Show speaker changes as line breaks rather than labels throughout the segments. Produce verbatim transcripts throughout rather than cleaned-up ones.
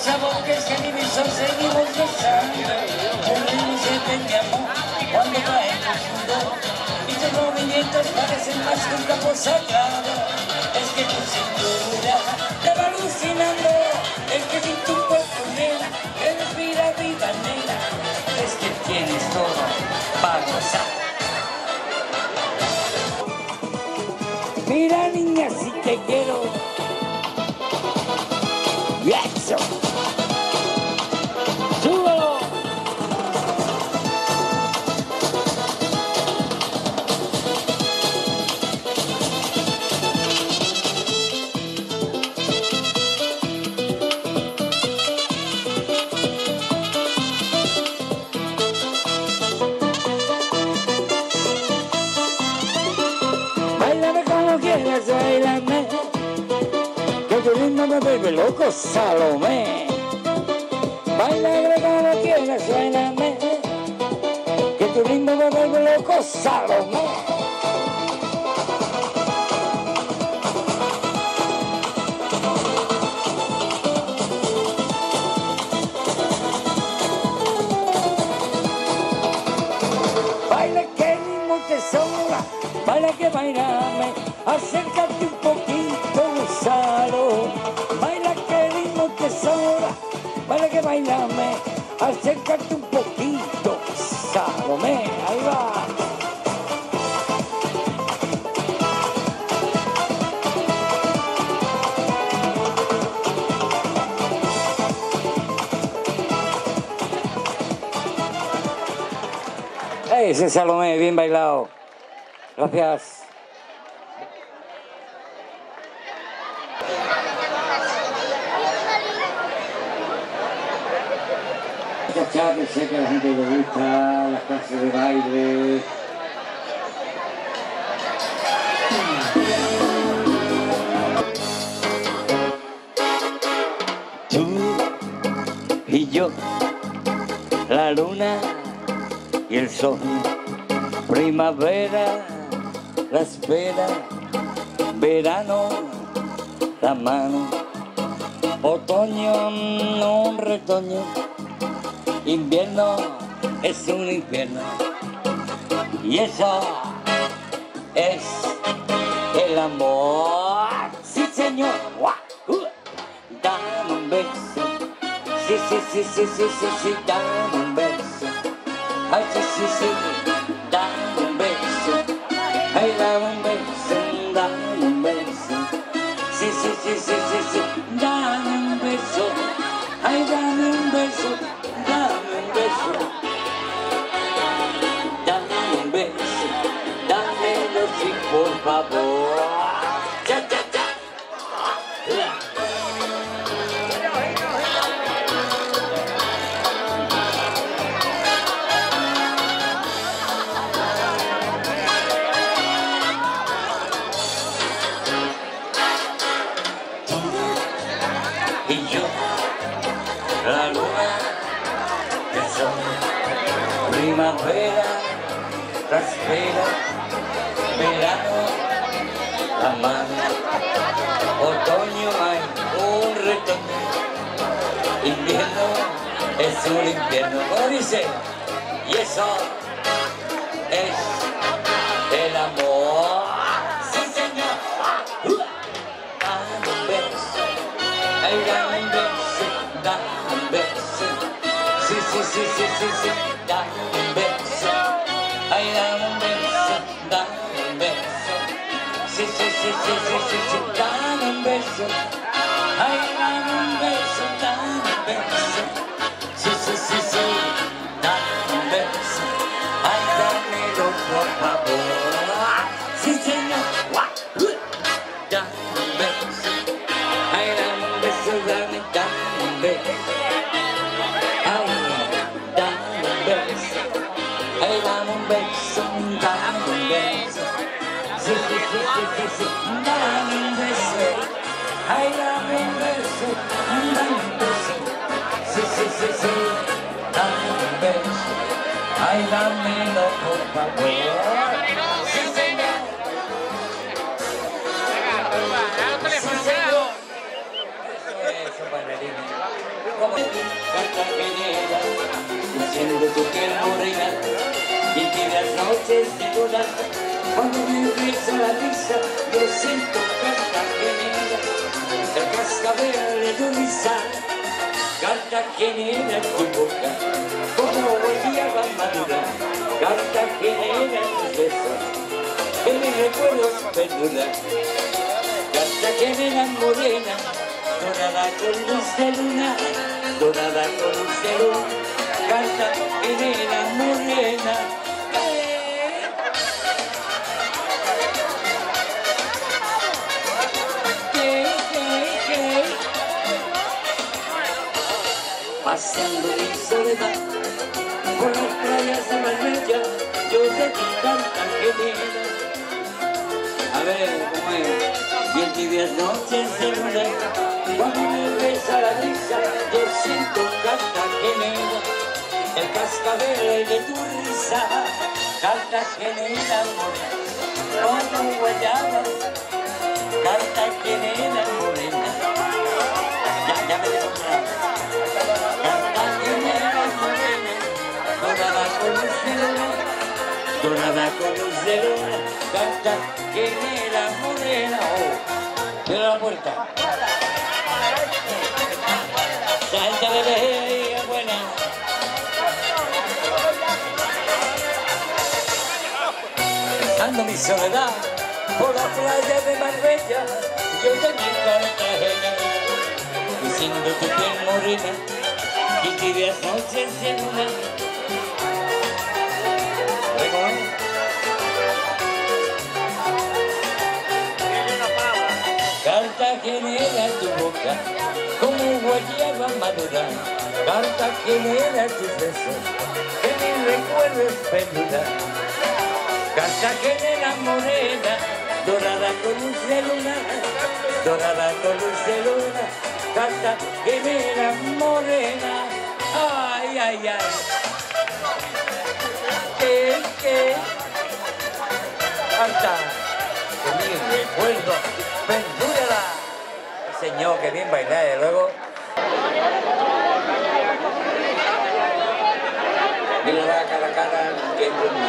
sabor que se divisó, seguimos besando. El ritmo se te mi amor cuando cae el sudor. Y tus movimientos parecen más que un campo sagrado. Es que tu cintura te va alucinando. Es que sin tu cuerpo, nena, que respira vida, nena. Es que tienes todo para gozar. Mira, niña, si te quiero. Y eso. ¡Súbelo! Báilame como quieras, báilame. Que tu ritmo me vuelve loco, Salomé. Báilame como quieras, báilame. Que tu ritmo me vuelve loco, Salomé. Baila que el ritmo te sobra, baila que bailame, acércate un poquito, gozalo. Baila que el ritmo te sobra, baila que bailame, acércate un poquito, Salomé, ahí va. Ese Salomé, bien bailado. Gracias. Ya sé que a la gente le gusta las clases de baile. Tú y yo, la luna y el sol, primavera, la espera, verano, la mano, otoño, un retoño, invierno es un infierno. Y eso es el amor. Sí, señor. Dame un beso. Sí, sí, sí, sí, sí, sí, sí, dame un beso. Ay, sí, sí, sí, dame un beso. Ay, dame un beso, dame un beso. Sí, sí, sí, sí, sí, sí, dame un beso. Ay, dame un beso, dame un beso. Dame un beso, dámelo sí, por favor. ¡Cha, cha, cha! Y yo, la luna, el sol, primavera, la espera, verano, la mano, otoño hay un retoño, invierno es un infierno. ¿Cómo dice? Y eso es el amor. Sí, señor. Dame un beso. Ay, dame un beso, dame un beso. Sí, sí, sí, sí, sí, sí, dame un beso. Ay, dame un beso, dame un beso. Sí, sí, sí, sí, sí, sí, sí, dame un beso. Ay, dame un beso, dame un beso. Sí, sí, sí, sí, dame un beso. Ay, dámelo por favor. Sí, señor. Dame un beso. Ay, dame un beso, dame, dame un beso. Ay, dame un beso. Ay, dame un beso, dame un beso. Sí, sí, sí, sí, sí, sí, dame un beso. Ay, dame un beso, dame un beso. Sí, sí, sí, sí, dame un beso. Ay, dámelo por favor. Sí, señor. Sí, señor. Eso es. esos bailarines. Como Cartagenera, luciendo tu piel morena, y tibias noches de luna, cuando me empieza la risa, yo siento Cartagenera, el cascabel de tu risa, Cartagenera en tu boca, como volvía a madura, Cartagenera en tus besos, que mis recuerdos perduran. Cartagenera morena, dorada con luz de luna, dorada con luz de luna, Cartagenera morena. Paseando mi soledad por las playas de Marbella, yo de ti Cartagenera. A ver, ¿cómo es? Y en tibias noches de luna, cuando me besa la brisa, yo siento Cartagenera, el cascabel de tu risa, Cartagenera morena, como guayaba, Cartagenera morena. Ya, ya me dejo entrar. Cartagenera morena, dorada con luz de luna, dorada con luz de luna, Cartagenera morena. Oh, cierra la puerta. La gente de Vejería es buena. Besando mi soledad por la playa de Marbella, yo de mi Cartagenera, luciendo tu piel morena y tibias noches de luna. Cartagenera tu boca, como guayaba madura, Cartagenera tus besos, que mis recuerdos perduran. Cartagenera morena, dorada con luz de luna, dorada con luz de luna, Cartagenera morena. Ay, ay, ay. ¿Qué, qué? Carta, que mi recuerdo perdúrala. Señor, que bien bailar, de luego. Mira la cara, cara, que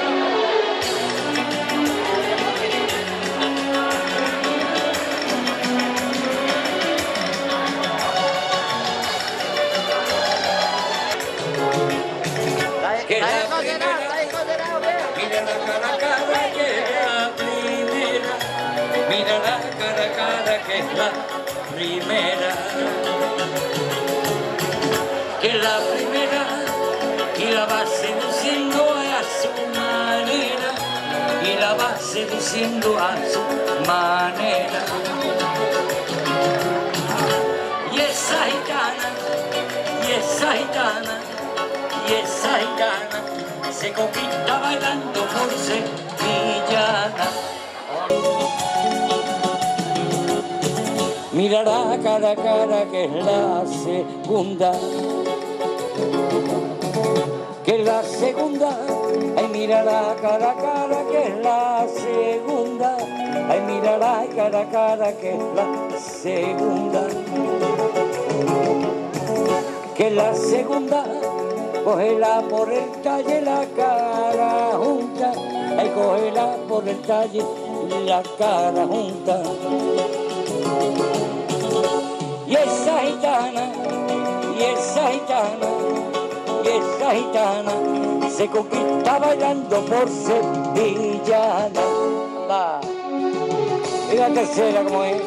que la primera, mira la cara, cara, que la primera, mira la cara, cara, que es la primera, que la primera, y la va seduciendo a su manera, y la va seduciendo a su manera. Y esa gitana, y esa gitana, y esa gitana se conquista bailando por sevillana. Mira la cara a cara que es la segunda, que es la segunda. Ay, mira la cara a cara que es la segunda. Ay, mira la cara a cara que es la segunda. Que es la segunda, cógela por el talle la cara junta. Ay, cógela por el talle la cara junta. Y esa gitana, y esa gitana, y esa gitana se conquista bailando por sevillana. Va. Y la tercera, como es.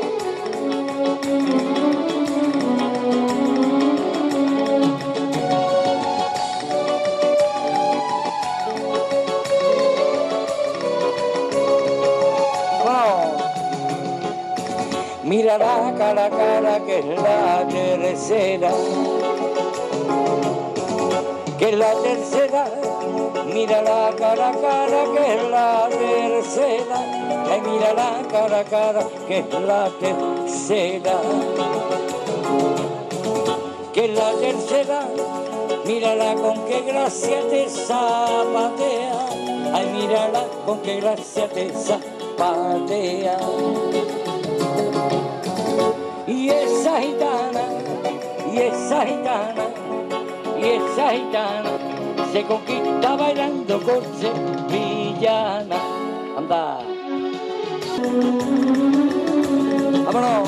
Mira la cara a cara que es la tercera, que es la tercera. Mira la cara a cara que es la tercera. Ay, mira la cara a cara que es la tercera, que es la tercera. Mírala con qué gracia te zapatea. Ay, mírala con qué gracia te zapatea. Y esa gitana, esa gitana, y esa gitana se conquista bailando con sevillana. Anda. Vámonos.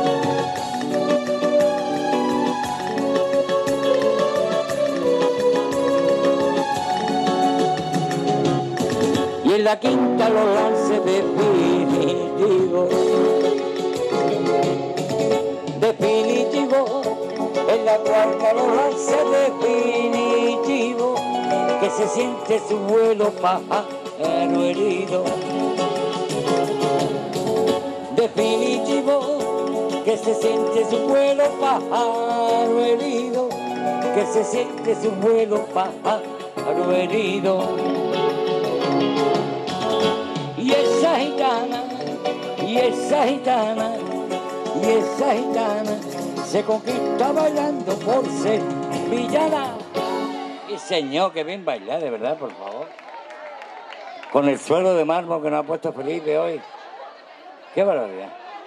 Y en la quinta los lances definitivos, definitivo, en la cuarta los lances definitivos, que se siente su vuelo pájaro herido. Definitivo, que se siente su vuelo pájaro herido, que se siente su vuelo pájaro herido. Y esa gitana, y esa gitana, y esa gitana se conquista bailando por sevillana. Y señor, que bien bailar, de verdad, por favor. Con el suelo de mármol que nos ha puesto Felipe hoy. ¡Qué barbaridad!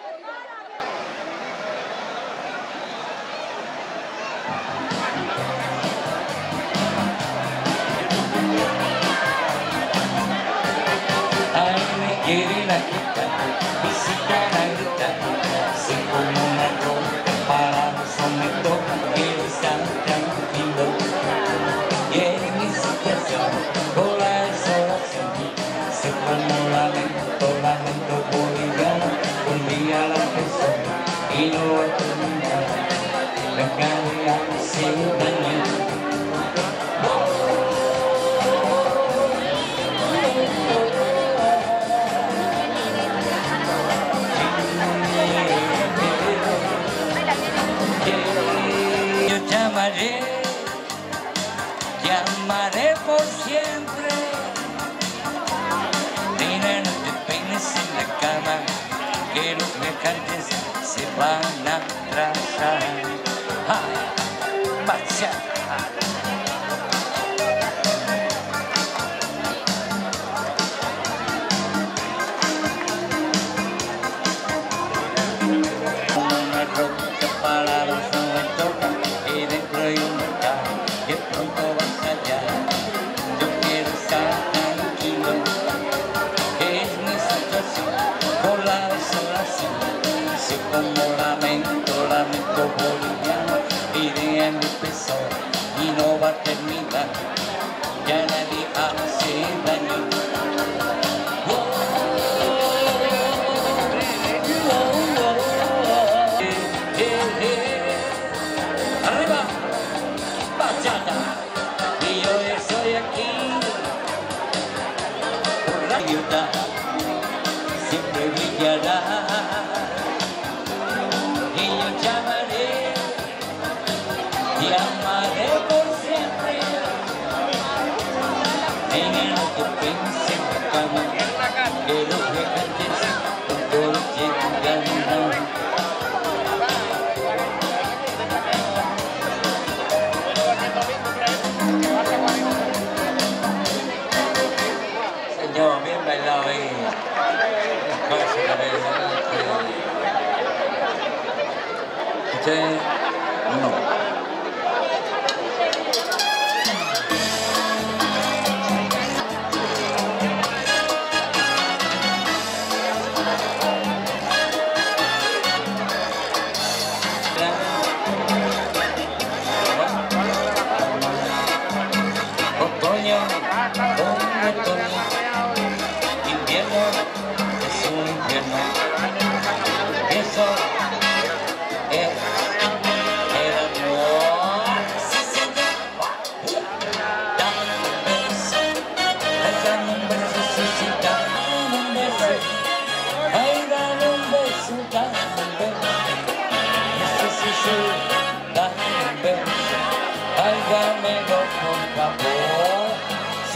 Ay, me quiere la quita, visita la grita, se como una roca para los sometos, quiero estar tranquilo. Y en mi situación, con la desolación, se como lamento, lamento boliviano, un día la empezó y no va a terminar, la calidad se dañó. Llamaré, llamaré por siempre. Nena, no te peines en la cama, que los viajantes se van a atrasar. ¡Ah! ¡Bachata! Una roca para los momentos, y dentro hay un lugar que pronto vas allá. Yo quiero estar tranquilo, que es mi situación, con la desolación. Si como lamento, lamento boliviano, iré a mi peso y no va a terminar, ya nadie hace daño. Y yo estoy aquí por la libertad, siempre brillará. Y yo llamaré, llamaré por siempre. En el que piense en la cama, que los viajantes todos llegan. Señor, bien bailado ahí. Usted, no. Otoño, otoño, invierno es un infierno. Eso es el amor. Sí, señor. Dame un beso, dame un beso, sí, sí, dame un beso. Ay, dame un beso, dame un beso. Sí, sí, sí, dame un beso. Ay, dámelo por favor.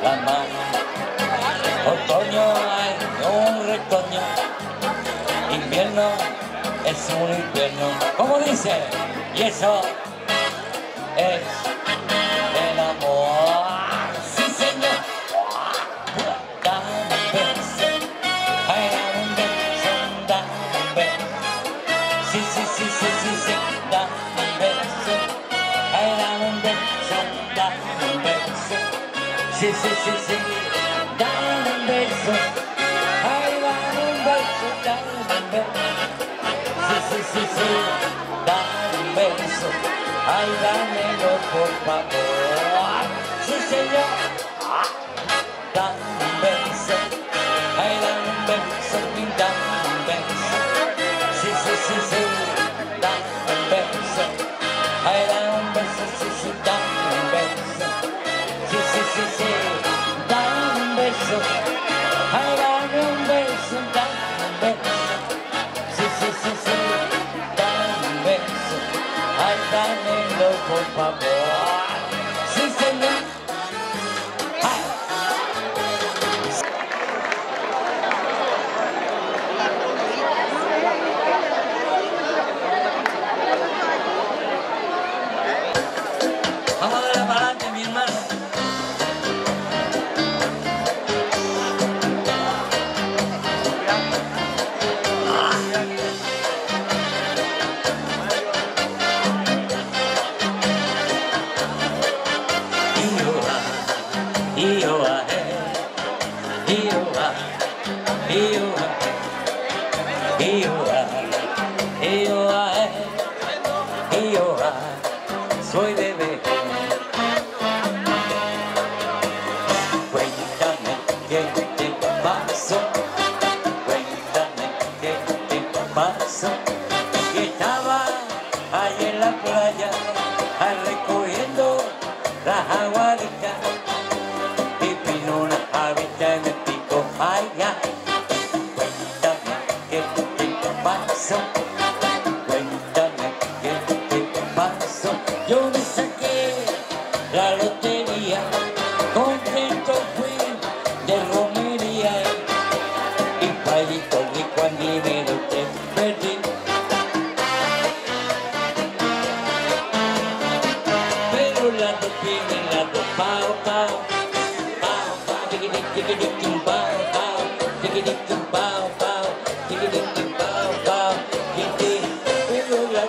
la mano. Otoño hay un retoño, invierno es un invierno, como dice, y eso es el amor. Sí, señor. Dame un beso, ay, dame un beso, dame un beso. Sí, sí, sí, sí, sí, sí, dame un beso, ay, dame un beso, dame un beso. Sí, sí, sí, sí, dame un beso, ay, dame un beso, dame un beso. Sí, sí, sí, sí, dame un beso, ay, dámelo por favor. Sí, señor. Dame un beso, ay, dame un beso, y dame un beso. Sí, sí, sí, sí, dame un beso, ay, dame un beso, sí, sí, dame un beso. Sí, sí, sí, sí, dame un beso, ay, dame un beso, dame un beso. Sí, sí, sí, sí, dame un beso, ay, dámelo por favor. Sí, señor. Ay. Vamos a darle para adelante, mi hermano. Iowa, Iowa, Iowa, Iowa, Iowa, Iowa, soy de Belén. Cuéntame qué te pasó, cuéntame qué te pasó. Y estaba allí en la playa recogiendo las aguaditas. Me pico, ay, ay. Cuéntame qué te pasó, cuéntame qué te pasó. Yo me saqué la lotería, contento fui de romería y palito rico al dinero te perdí. Pero las dos tienen las dos pao, pao. Diggy-diggy-diggy bow bow, diggy-diggy bow bow, diggy-diggy bow bow, diggy. La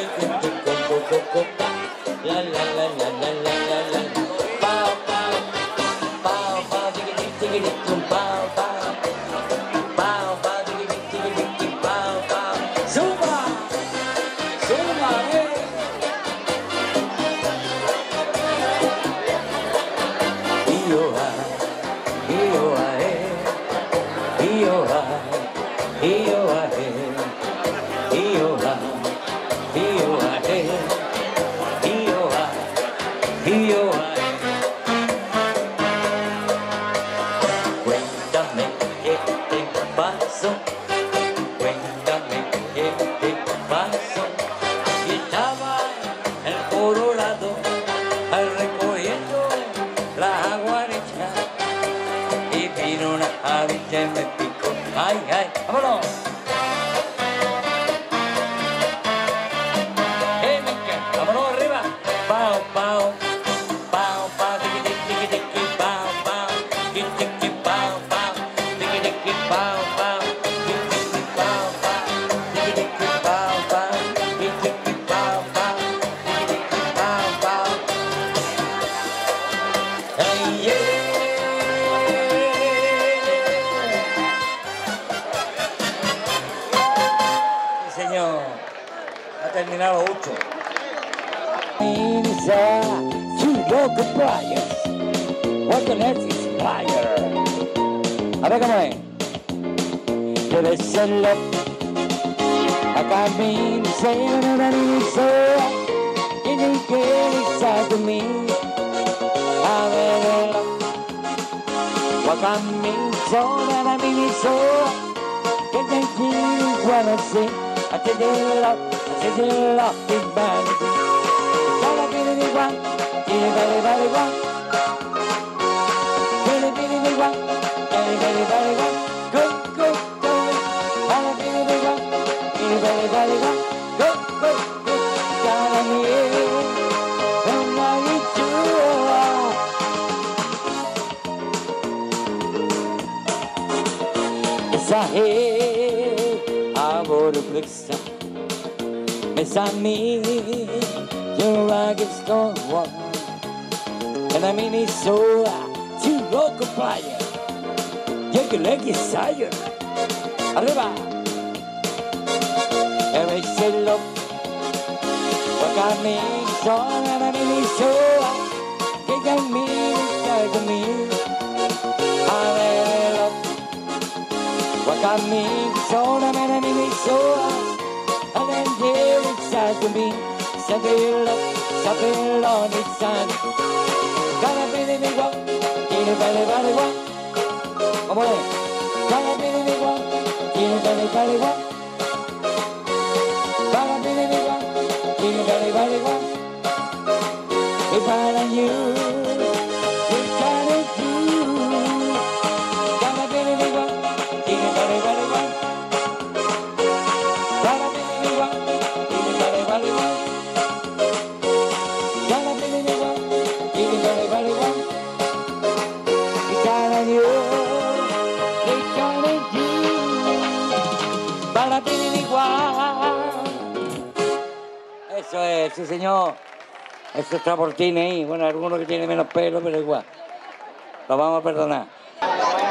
la la la la la la la. Bow bow, bow bow, diggy-diggy-diggy bow bow, bow bow, diggy-diggy-diggy bow bow. Zumba, zumba, eh. Iowa. Iowa, Iowa, Iowa, Iowa, Iowa, Iowa, Iowa. Cuéntame qué te pasó, cuéntame qué te pasó. Y estaba el Colorado recogiendo la aguarecha. Vino una avilla y me picó, ay, ay, vámonos. Hey, me encanta, vámonos arriba. Pao, pao, pao, pao, tiki, tiki, tiki, pao, pao, tiki, tiki, pao, pao, tiki, tiki, pao, pao, tiki, tiki, pao, pao, tiki, tiki, pao, pao, tiki, tiki, pao, pao, tiki, tiki, pao, pao. Hey, yeah. Señor, ha terminado ocho. Two local players. What the next is fire. A ver cómo es. Debe serlo. Acá me dice, no me dice, y no quiere estar de mí. A verlo. Acá me dice, no me dice, que te quiero igual así. I take it up, I take it up, big bang. Gotta get it right, get it right, right, right. Mensaje aborreza, miss I mean you're like it's gone one, and I mean it's so too local playa. You can let it sire. Arriba. And I say look, what I mean so, and I mean it's so, you can mean it to me. I love. Wakami, Sona, Manamini, Soa, and then here it's sad to me. Sabil up, Sabil on its side. Gonna be the big one, in a belly belly one. Come on, gonna be the big one, in a belly belly one. Gonna be the big one, in a belly belly one. If I and you, we gotta do. Gonna be the big one. Very, very well. Gonna be the one. Very, very well. Gonna be the one. Very, very well. We gotta do. We gotta do. Para be the one. Eso es, sí señor. Eso está por ti ahí. Bueno, alguno que tiene menos pelo, pero igual. Lo vamos a perdonar.